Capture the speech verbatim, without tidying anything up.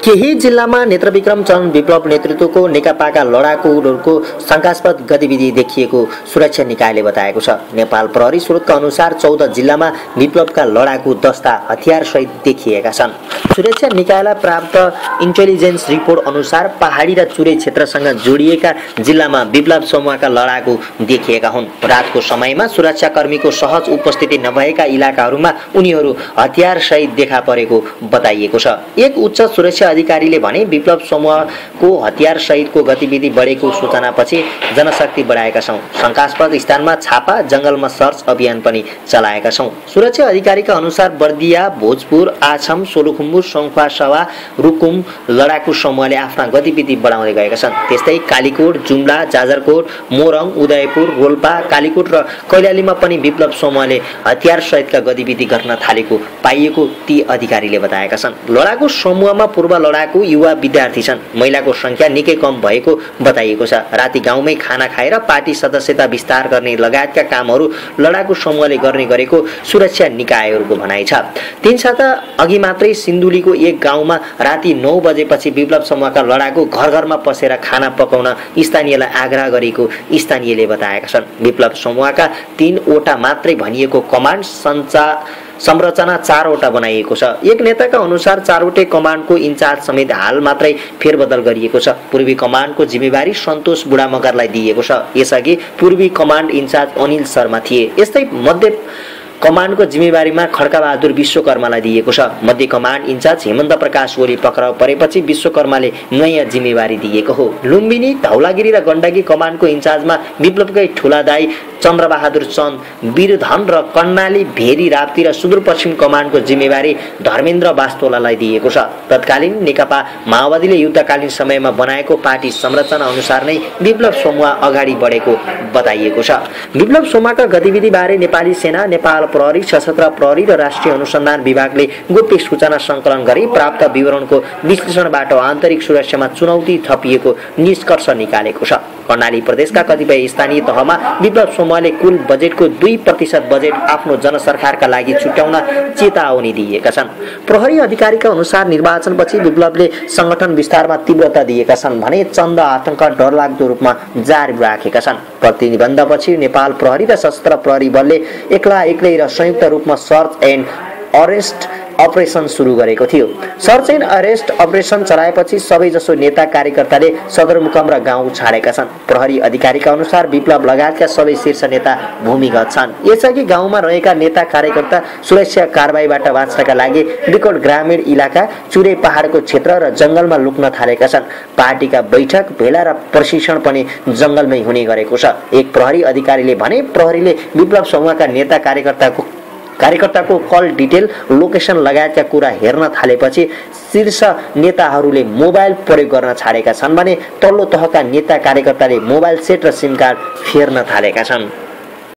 केही जिल्लामा नेत्रविक्रम चरण विप्लव नेतृत्वको नेकपाका लडाकुहरूको शंकास्पद गतिविधि देखिएको सुरक्षा निकायले बताएको छ। नेपाल प्रहरी स्रोतका अनुसार चौध जिल्लामा विप्लवका लडाकु दस्ता हतियार सहित देखिएका छन्। सुरक्षा निकायलाई प्राप्त इन्टेलिजेन्स रिपोर्ट अनुसार पहाडी र चुरे क्षेत्रसँग जोडिएका जिल्लामा विप्लव समूहका लडाकु देखिएका हुन्। रातको समयमा सुरक्षाकर्मीको सहज उपस्थिति नभएका इलाकाहरूमा उनीहरू हतियार सहित देखा परेको बताइएको छ। एक उच्च सुरक्षा अधिकारीले भने विप्लव समूहको हतियार सहितको गतिविधि बढेको सूचनापछि जनशक्ति बढाएका छौं। शंकास्पद स्थानमा छापा, जंगलमा सर्च अभियान पनि चलाएका छौं। सुरक्षा अधिकारीका अनुसार बर्दिया, भोजपुर, आछम, सोलुखुम्बु, सङ्खुवासभा, रुकुम लडाकु समूहले आफ्ना गतिविधि बढाउँदै गएका छन्। त्यस्तै कालीकोट, जुम्ला, जाजरकोट, मोरङ, उदयपुर, रोल्पा, कालीकोट र कैलालीमा पनि विप्लव समूहले हतियार सहितका गतिविधि गर्न थालेको पाइएको ती अधिकारीले बताएका छन्। लडाकु समूहमा पूर्व लडाकु युवा विद्यार्थी छन्। महिलाको संख्या निकै कम भएको बताइएको छ। राति गाउँमै खाना खाएर पार्टी सदस्यता विस्तार गर्ने लगायतका कामहरू लडाकु समूहले गर्ने गरेको सुरक्षा निकायहरूको भनाइ छ। तीन साता अघि मात्रै सिन्धुलीको एक गाउँमा राति नौ बजेपछि विप्लव समूहका लडाकु घर घरमा पसेर खाना पकाउन स्थानीयलाई आग्रह गरेको स्थानीयले बताएका छन्। विप्लव समूहका तीनवटा मात्रै भनिएको कमान्ड सञ्चा संरचना चारवटा बनाइएको छ। एक नेताका अनुसार चारवटै कमान्डको इन्चार्ज समेत हाल मात्रै फेरबदल गरिएको छ। पूर्वी कमान्डको जिम्मेवारी सन्तोष बुढामगरलाई दिइएको छ। यसअघि पूर्वी कमान्ड इन्चार्ज अनिल शर्मा थिए। यस्तै मध्य कमान्डको जिम्मेवारीमा खड्काबहादुर विश्वकर्मालाई दिएको छ। मध्य कमान्ड इन्चार्ज हेमन्त प्रकाश ओली पक्राउ परेपछि विश्वकर्माले नयाँ जिम्मेवारी दिएको हो। लुम्बिनी, धौलागिरी र गण्डकी कमान्डको इन्चार्जमा विप्लवकै ठुला दाई चन्द्रबहादुर चन्द, वीरधन र कर्णाली, भेरी, राप्ती र सुदूरपश्चिम कमान्डको जिम्मेवारी धर्मेन्द्र बास्तोलालाई दिएको छ। तत्कालीन नेकपा माओवादीले युद्धकालीन समयमा बनाएको पार्टी संरचना अनुसार नै विप्लव समूह अगाडि बढेको बताइएको छ। विप्लव समूहका गतिविधिबारे नेपाली सेना, नेपाल प्रहरी, सशस्त्र प्रहरी र राष्ट्रिय अनुसन्धान विभागले गोप्य सूचना सङ्कलन गरी प्राप्त विवरणको विश्लेषणबाट आन्तरिक सुरक्षामा चुनौती थपिएको निष्कर्ष निकालेको छ। कर्णाली प्रदेशका कतिपय स्थानीय तहमा विप्लव समूहले कुल बजेटको दुई प्रतिशत बजेट आफ्नो जनसरकारका लागि छुट्याउन चेतावनी दिएका छन्। प्रहरी अधिकारीका अनुसार निर्वाचनपछि विप्लवले संगठन विस्तारमा तीव्रता दिएका छन् भने चन्द आतंक डरलाग्दो रूपमा जारी राखेका छन्। प्रतिबन्धपछि नेपाल प्रहरी र सशस्त्र प्रहरी बलले एक्ला एक्लै र संयुक्त रूपमा सर्च एन्ड अरेस्ट अपरेसन सुरु गरेको थियो। सर्च एन्ड अरेस्ट अपरेसन चलाएपछि सबैजसो नेता कार्यकर्ताले सदरमुकाम र गाउँ छाडेका छन्। प्रहरी अधिकारीका अनुसार विप्लव लगायतका सबै शीर्ष नेता भूमिगत छन्। यसअघि गाउँमा रहेका नेता कार्यकर्ता सुरक्षा कारबाहीबाट बाँच्नका लागि विकट ग्रामीण इलाका, चुरे पहाडको क्षेत्र र जंगलमा लुक्न थालेका छन्। पार्टीका बैठक, भेला र प्रशिक्षण पनि जंगलमै हुने गरेको छ। एक प्रहरी अधिकारीले भने प्रहरीले विप्लव समूहका नेता कार्यकर्ताको कार्यकर्ताको कल डिटेल, लोकेसन लगायतका कुरा हेर्न थालेपछि शीर्ष नेताहरूले मोबाइल प्रयोग गर्न छाडेका छन् भने तल्लो तहका नेता कार्यकर्ताले मोबाइल सेट र सिम कार्ड फेर्न थालेका छन्।